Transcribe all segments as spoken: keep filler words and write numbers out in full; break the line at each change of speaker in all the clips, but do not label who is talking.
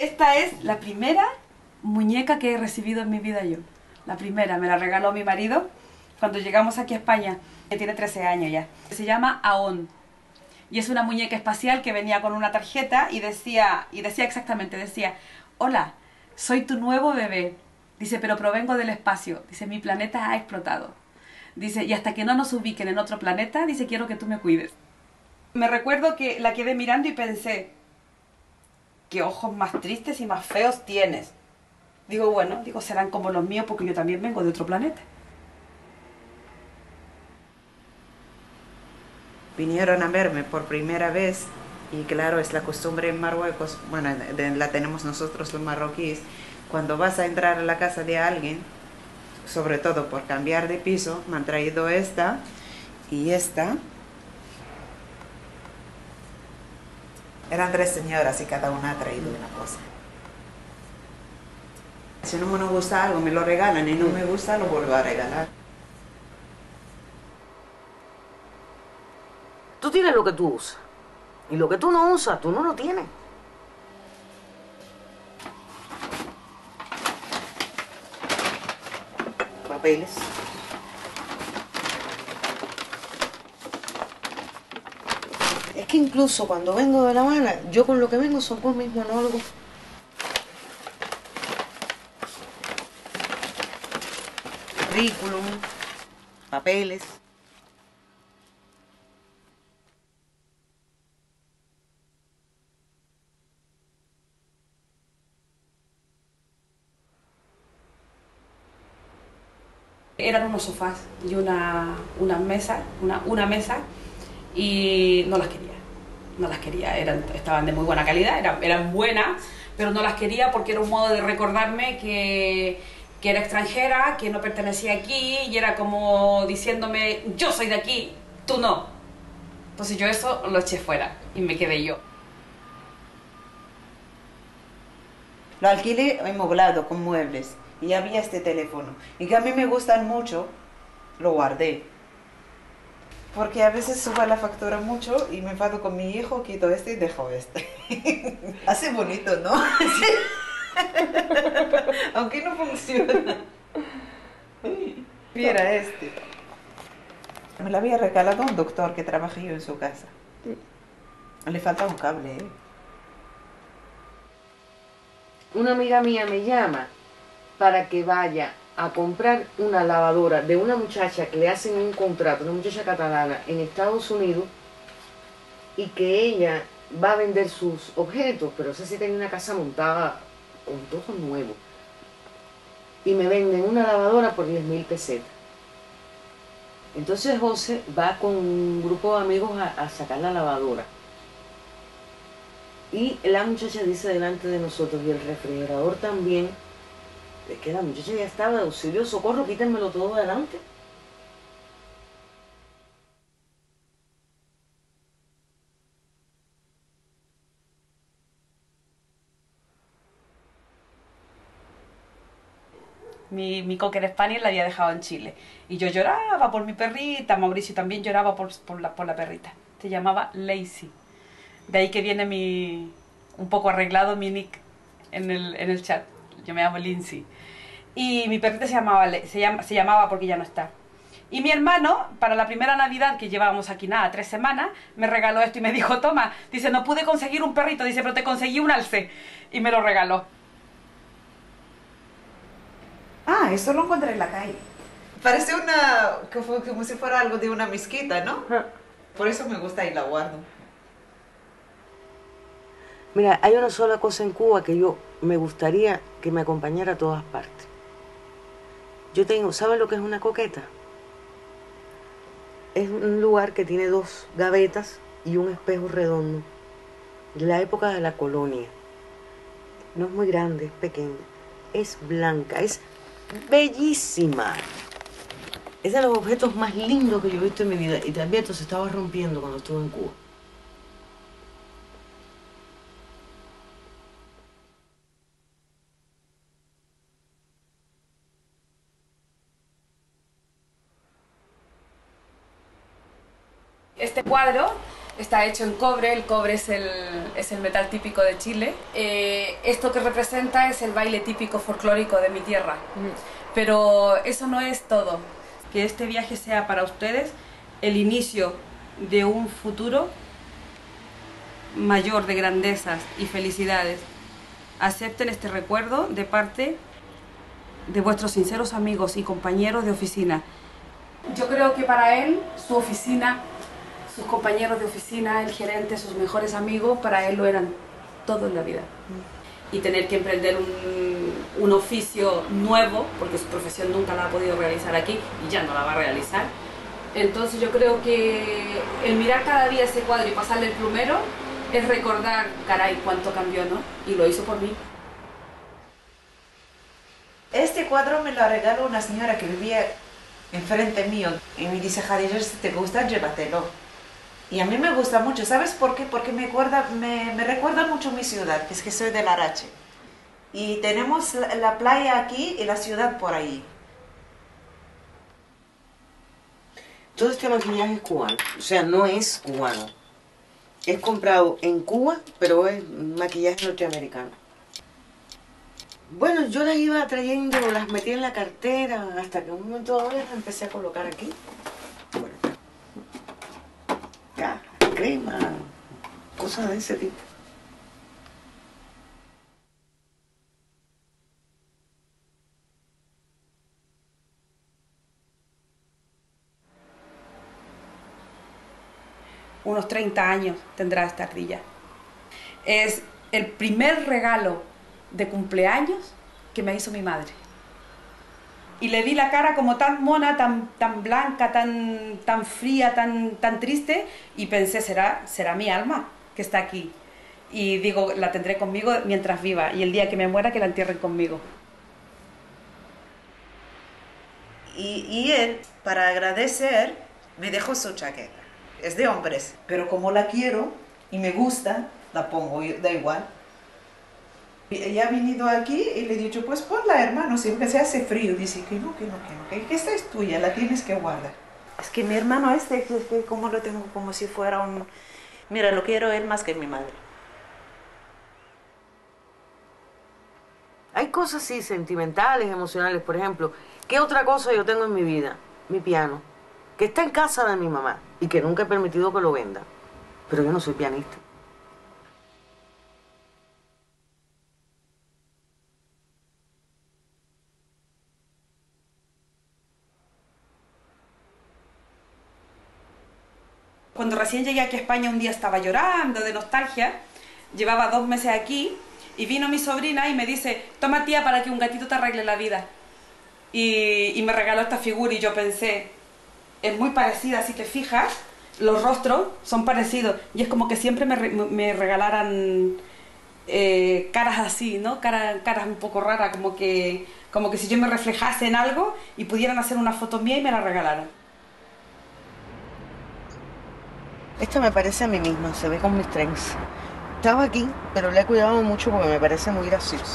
Esta es la primera muñeca que he recibido en mi vida yo. La primera, me la regaló mi marido cuando llegamos aquí a España, que tiene trece años ya. Se llama Aon. Y es una muñeca espacial que venía con una tarjeta y decía, y decía exactamente, decía: hola, soy tu nuevo bebé. Dice, pero provengo del espacio. Dice, mi planeta ha explotado. Dice, y hasta que no nos ubiquen en otro planeta, dice, quiero que tú me cuides. Me recuerdo que la quedé mirando y pensé, qué ojos más tristes y más feos tienes. Digo, bueno, digo, serán como los míos porque yo también vengo de otro planeta.
Vinieron a verme por primera vez y claro, es la costumbre en Marruecos, bueno, de- la tenemos nosotros los marroquíes, cuando vas a entrar a la casa de alguien, sobre todo por cambiar de piso, me han traído esta y esta. Eran tres señoras y cada una ha traído una cosa. Si no me gusta algo, me lo regalan y no me gusta, lo vuelvo a regalar.
Tú tienes lo que tú usas. Y lo que tú no usas, tú no lo tienes.
Papeles.
Es que incluso cuando vengo de La Habana, yo con lo que vengo son con mis monólogos. Currículum, papeles.
Eran unos sofás y una, una mesa, una, una mesa, y no las quería. No las quería, eran, estaban de muy buena calidad, eran, eran buenas, pero no las quería porque era un modo de recordarme que, que era extranjera, que no pertenecía aquí, y era como diciéndome, yo soy de aquí, tú no. Entonces yo eso lo eché fuera y me quedé yo.
Lo alquilé amoblado con muebles y había este teléfono. Y que a mí me gustan mucho, lo guardé. Porque a veces sube la factura mucho y me enfado con mi hijo, quito este y dejo este. Hace bonito, ¿no? Aunque no funciona. Mira este. Me lo había regalado un doctor que trabajé yo en su casa. Le falta un cable, ¿eh?
Una amiga mía me llama para que vaya a comprar una lavadora de una muchacha que le hacen un contrato, una muchacha catalana en Estados Unidos, y que ella va a vender sus objetos, pero esa sí tenía una casa montada con todo nuevo. Y me venden una lavadora por diez mil pesetas. Entonces José va con un grupo de amigos a, a sacar la lavadora. Y la muchacha dice delante de nosotros, y el refrigerador también, es que la muchacha ya estaba de auxilio, socorro, quítenmelo todo adelante.
Mi, mi Cocker Spaniel la había dejado en Chile. Y yo lloraba por mi perrita, Mauricio también lloraba por, por, la, por la perrita. Se llamaba Lacey. De ahí que viene mi, un poco arreglado mi nick en el, en el chat. Yo me llamo Lindsay. Y mi perrita se llamaba, se, llama, se llamaba porque ya no está. Y mi hermano, para la primera Navidad, que llevábamos aquí nada, tres semanas, me regaló esto y me dijo, toma, dice, no pude conseguir un perrito, dice, pero te conseguí un alce. Y me lo regaló.
Ah, esto lo encontré en la calle. Parece una, como, como si fuera algo de una mezquita, ¿no? Por eso me gusta y la guardo.
Mira, hay una sola cosa en Cuba que yo me gustaría que me acompañara a todas partes. Yo tengo, ¿saben lo que es una coqueta? Es un lugar que tiene dos gavetas y un espejo redondo, de la época de la colonia. No es muy grande, es pequeña. Es blanca, es bellísima. Es de los objetos más lindos que yo he visto en mi vida. Y también esto se estaba rompiendo cuando estuve en Cuba.
Este cuadro Está hecho en cobre, el cobre es el, es el metal típico de Chile. Eh, esto que representa es el baile típico folclórico de mi tierra. Mm. Pero eso no es todo. Que este viaje sea para ustedes el inicio de un futuro mayor de grandezas y felicidades. Acepten este recuerdo de parte de vuestros sinceros amigos y compañeros de oficina. Yo creo que para él, su oficina, sus compañeros de oficina, el gerente, sus mejores amigos, para él lo eran todo en la vida. Y tener que emprender un, un oficio nuevo, porque su profesión nunca la ha podido realizar aquí y ya no la va a realizar. Entonces yo creo que el mirar cada día ese cuadro y pasarle el plumero es recordar, caray, cuánto cambió, ¿no? Y lo hizo por mí.
Este cuadro me lo regaló una señora que vivía enfrente mío y me dice, Javier, si te gusta, llévatelo. Y a mí me gusta mucho, ¿sabes por qué? Porque me, acuerda, me, me recuerda mucho mi ciudad, que es que soy de Larache. Y tenemos la, la playa aquí y la ciudad por ahí.
Todo este maquillaje es cubano, o sea, no es cubano. Es comprado en Cuba, pero es maquillaje norteamericano. Bueno, yo las iba trayendo, las metí en la cartera, hasta que en un momento dado las empecé a colocar aquí. Bueno, ya, crema, cosas de ese tipo.
Unos treinta años tendrá esta ardilla. Es el primer regalo de cumpleaños que me hizo mi madre. Y le vi la cara como tan mona, tan, tan blanca, tan, tan fría, tan, tan triste, y pensé, será, será mi alma que está aquí. Y digo, la tendré conmigo mientras viva, y el día que me muera que la entierren conmigo.
Y, y él, para agradecer, me dejó su chaqueta. Es de hombres, pero como la quiero y me gusta, la pongo, da igual. Y ella ha venido aquí y le he dicho, pues ponla, hermano, siempre se hace frío. Dice que no, que no, que no, que, que esta es tuya, la tienes que guardar. Es que mi hermano este, que, que como lo tengo como si fuera un... Mira, lo quiero él más que mi madre.
Hay cosas así, sentimentales, emocionales. Por ejemplo, ¿qué otra cosa yo tengo en mi vida? Mi piano, que está en casa de mi mamá y que nunca he permitido que lo venda. Pero yo no soy pianista.
Cuando recién llegué aquí a España un día estaba llorando de nostalgia, llevaba dos meses aquí y vino mi sobrina y me dice, toma tía para que un gatito te arregle la vida. Y, y me regaló esta figura y yo pensé, es muy parecida, si te fijas, los rostros son parecidos y es como que siempre me, me regalaran eh, caras así, ¿no? Cara, caras un poco raras, como que, como que si yo me reflejase en algo y pudieran hacer una foto mía y me la regalaran.
Esta me parece a mí misma, se ve con mis trends. Estaba aquí, pero la he cuidado mucho porque me parece muy graciosa.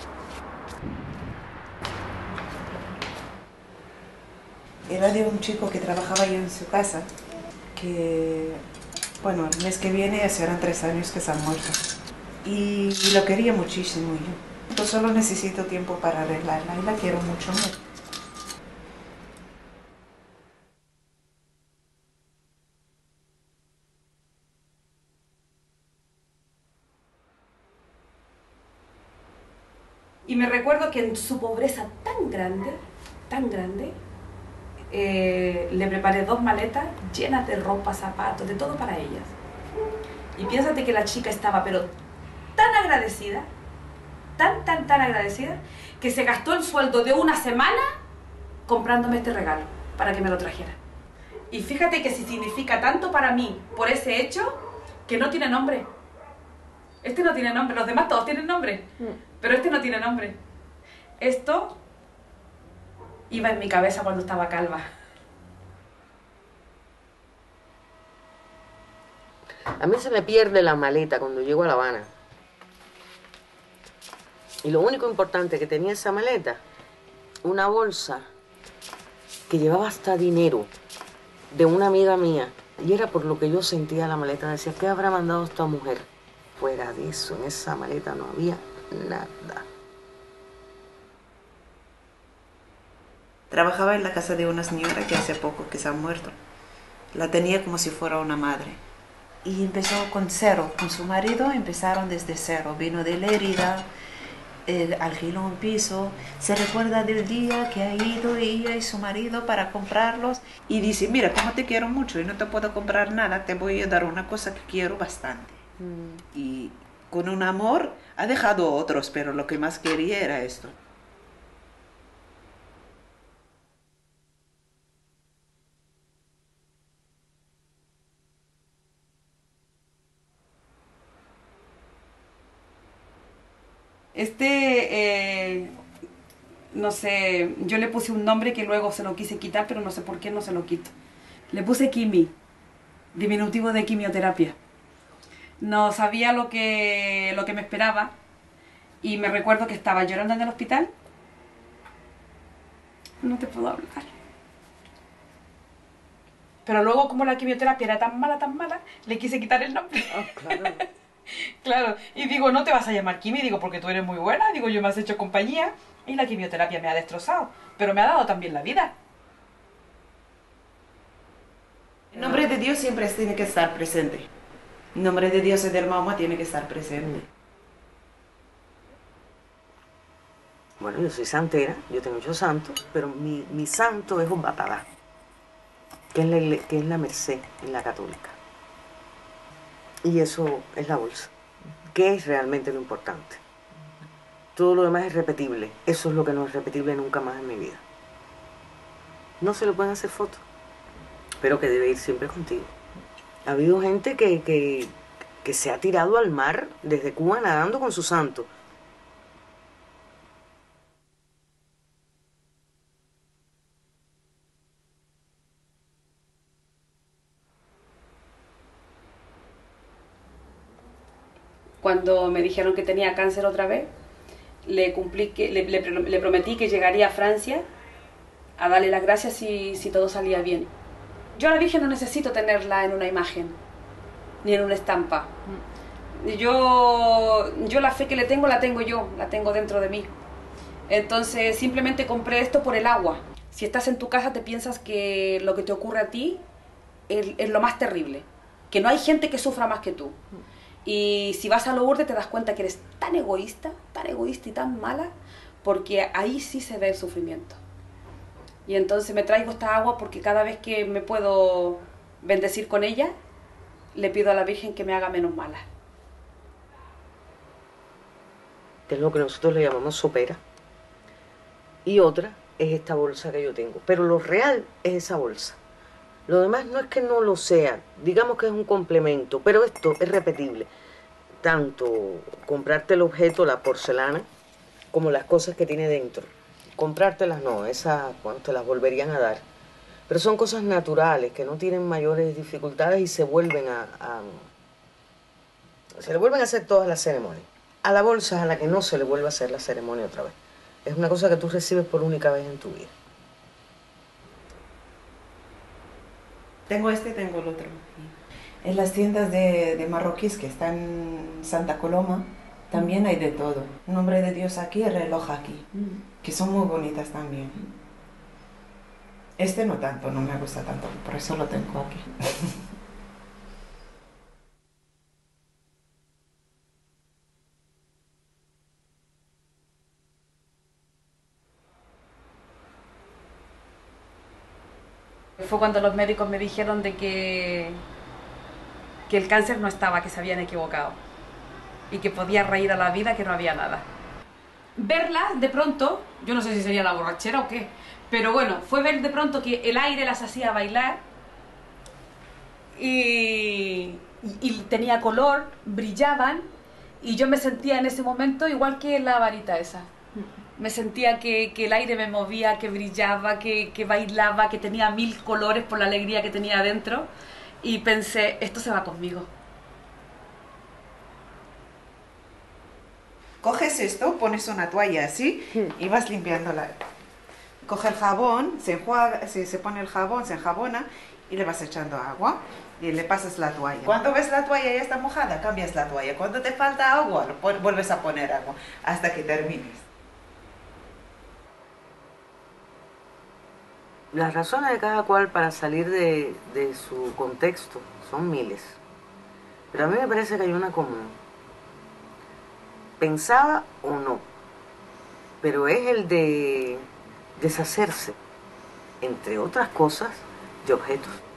Era de un chico que trabajaba yo en su casa, que, bueno, el mes que viene serán tres años que se ha muerto. Y, y lo quería muchísimo yo. Yo solo necesito tiempo para arreglarla y la quiero mucho más.
Y me recuerdo que en su pobreza tan grande, tan grande, eh, le preparé dos maletas llenas de ropa, zapatos, de todo para ellas. Y piénsate que la chica estaba pero tan agradecida, tan, tan, tan agradecida, que se gastó el sueldo de una semana comprándome este regalo para que me lo trajera. Y fíjate que si significa tanto para mí por ese hecho, que no tiene nombre. Este no tiene nombre, los demás todos tienen nombre, pero este no tiene nombre. Esto iba en mi cabeza cuando estaba calva.
A mí se me pierde la maleta cuando llego a La Habana. Y lo único importante que tenía esa maleta, una bolsa que llevaba hasta dinero de una amiga mía. Y era por lo que yo sentía la maleta. Decía, ¿qué habrá mandado esta mujer? Fuera de eso, en esa maleta no había nada.
Trabajaba en la casa de una señora que hace poco que se ha muerto. La tenía como si fuera una madre. Y empezó con cero. Con su marido empezaron desde cero. Vino de Lérida, eh, alquiló un piso. Se recuerda del día que ha ido ella y su marido para comprarlos. Y dice, mira, como te quiero mucho y no te puedo comprar nada, te voy a dar una cosa que quiero bastante. Mm. Y con un amor ha dejado otros, pero lo que más quería era esto.
Este, eh, no sé, yo le puse un nombre que luego se lo quise quitar, pero no sé por qué no se lo quito. Le puse Kimi, diminutivo de quimioterapia. No sabía lo que, lo que me esperaba y me recuerdo que estaba llorando en el hospital. No te puedo hablar. Pero luego, como la quimioterapia era tan mala, tan mala, le quise quitar el nombre.
Oh, claro.
Claro, y digo, no te vas a llamar Kimi, digo, porque tú eres muy buena, digo, yo me has hecho compañía y la quimioterapia me ha destrozado, pero me ha dado también la vida.
El nombre de Dios siempre tiene que estar presente. El nombre de Dios y del mamá tiene que estar presente.
Bueno, yo soy santera, yo tengo muchos santos, pero mi, mi santo es un Batalá, que es la, que es la Merced en la católica. Y eso es la bolsa, que es realmente lo importante. Todo lo demás es repetible. Eso es lo que no es repetible nunca más en mi vida. No se le pueden hacer fotos, pero que debe ir siempre contigo. Ha habido gente que, que, que se ha tirado al mar desde Cuba nadando con su santo.
Cuando me dijeron que tenía cáncer otra vez, le, cumplí que, le, le, le prometí que llegaría a Francia a darle las gracias si, si todo salía bien. Yo a la Virgen no necesito tenerla en una imagen, ni en una estampa. Yo, yo la fe que le tengo, la tengo yo, la tengo dentro de mí. Entonces simplemente compré esto por el agua. Si estás en tu casa te piensas que lo que te ocurre a ti es, es lo más terrible, que no hay gente que sufra más que tú. Y si vas a Lourdes te das cuenta que eres tan egoísta, tan egoísta y tan mala, porque ahí sí se ve el sufrimiento. Y entonces me traigo esta agua porque cada vez que me puedo bendecir con ella, le pido a la Virgen que me haga menos mala.
Que es lo que nosotros le llamamos sopera. Y otra es esta bolsa que yo tengo. Pero lo real es esa bolsa. Lo demás no es que no lo sea, digamos que es un complemento, pero esto es repetible. Tanto comprarte el objeto, la porcelana, como las cosas que tiene dentro. Comprártelas no, esas bueno, te las volverían a dar. Pero son cosas naturales, que no tienen mayores dificultades y se vuelven a, a... se le vuelven a hacer todas las ceremonias. A la bolsa a la que no se le vuelve a hacer la ceremonia otra vez. Es una cosa que tú recibes por única vez en tu vida.
Tengo este y tengo el otro. En las tiendas de, de marroquíes que están en Santa Coloma, también hay de todo. Nombre de Dios aquí, el reloj aquí, que son muy bonitas también. Este no tanto, no me gusta tanto, por eso lo tengo aquí.
Fue cuando los médicos me dijeron de que, que el cáncer no estaba, que se habían equivocado y que podía reír a la vida, que no había nada. Verla de pronto, yo no sé si sería la borrachera o qué, pero bueno, fue ver de pronto que el aire las hacía bailar y, y, y tenía color, brillaban y yo me sentía en ese momento igual que la varita esa. Me sentía que, que el aire me movía, que brillaba, que, que bailaba, que tenía mil colores por la alegría que tenía adentro. Y pensé, esto se va conmigo.
Coges esto, pones una toalla así y vas limpiándola. Coge el jabón, se enjuaga, se, se pone el jabón, se enjabona y le vas echando agua y le pasas la toalla. Cuando ves la toalla ya está mojada, cambias la toalla. Cuando te falta agua, lo pon- vuelves a poner agua hasta que termines.
Las razones de cada cual para salir de, de su contexto son miles. Pero a mí me parece que hay una común. Pensaba o no, pero es el de deshacerse, entre otras cosas, de objetos.